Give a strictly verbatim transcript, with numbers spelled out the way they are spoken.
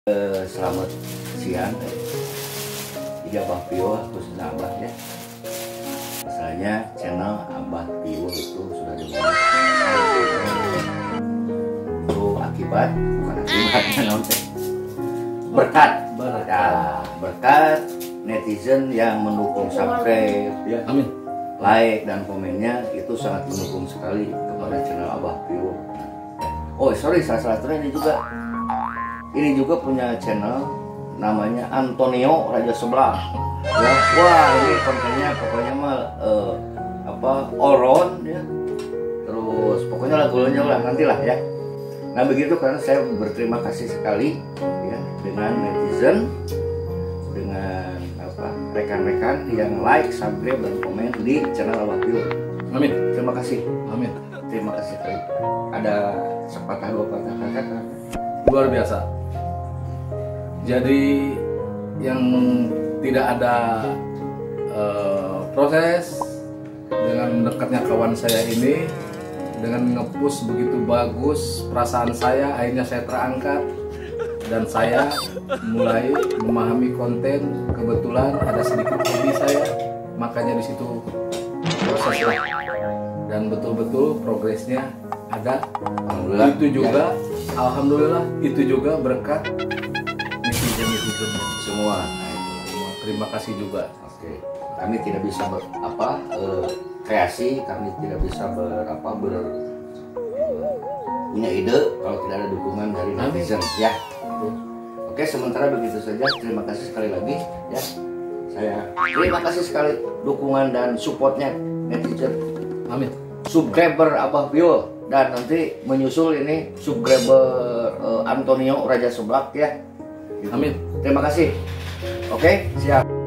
Eh, selamat siang. Jadi Abah Pio khususnya Abah ya. Misalnya channel Abah Pio itu sudah dimulai. Itu akibat bukan akibat nanti. Berkat berkat ya, berkat netizen yang mendukung subscribe ya. Amin. Like dan komennya itu sangat mendukung sekali kepada channel Abah Pio. Oh sorry, salah satunya ini juga. Ini juga punya channel namanya Antonio Raja Sebelah. Ya, wah ini kontennya pokoknya mah eh, apa oron ya. Terus pokoknya lagu-lagunya lah nantilah ya. Nah begitu karena saya berterima kasih sekali ya dengan netizen, dengan apa rekan-rekan yang like, subscribe dan komen di channel Abah Pio. Amin. Terima kasih. Amin. Terima kasih sekali. Ada sepatah dua patah kata. Luar biasa. Jadi yang tidak ada uh, proses dengan dekatnya kawan saya ini, dengan ngepush begitu bagus perasaan saya, akhirnya saya terangkat dan saya mulai memahami konten. Kebetulan ada sedikit hobi saya, makanya di situ prosesnya dan betul-betul progresnya ada. Alhamdulillah. Itu juga, ya. Alhamdulillah itu juga berkat netizen-netizen Semua. terima kasih juga. Oke, kami tidak bisa ber, apa eh, kreasi, kami tidak bisa ber, apa, ber, eh, punya ide kalau tidak ada dukungan dari netizen ya. Oke, sementara begitu saja. Terima kasih sekali lagi ya. Saya terima kasih sekali dukungan dan supportnya netizen. Amin. Subscriber Abah Pio dan nanti menyusul ini subscriber eh, Antonio Raja Seblak ya. Gitu. Amin. Terima kasih. Oke, siap.